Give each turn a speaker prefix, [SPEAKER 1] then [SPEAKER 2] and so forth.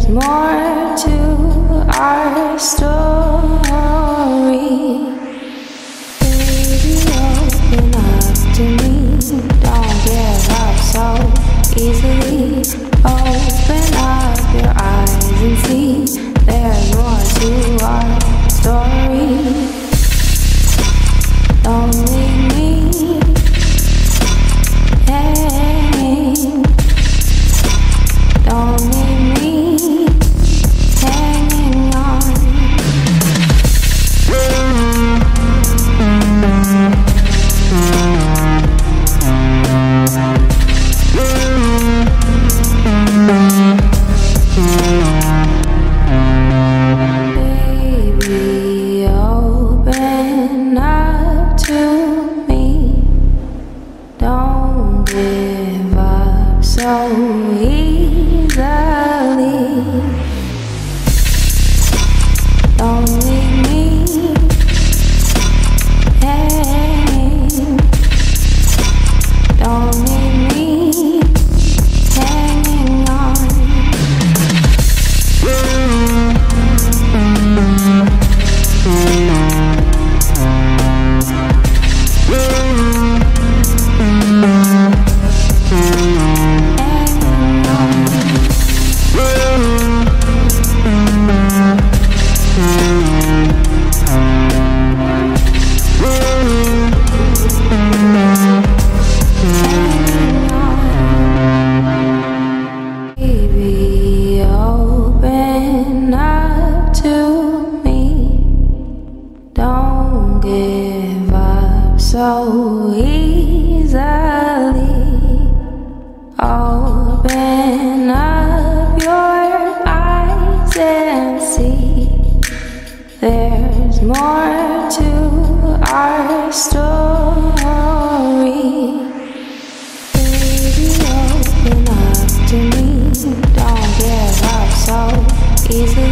[SPEAKER 1] more to our story. Baby, open up to me. Don't give up so easily. Open up your eyes and see there's more to our story. Don't leave me hanging. Don't leave me hanging on. Baby, open up to me. Don't give up so easily. Don't leave me hanging. Don't leave me hanging on. Baby, open up to me. Don't give up so easily. Open up your eyes and see there's more to our story. Baby, open up to me. Don't give up so easily.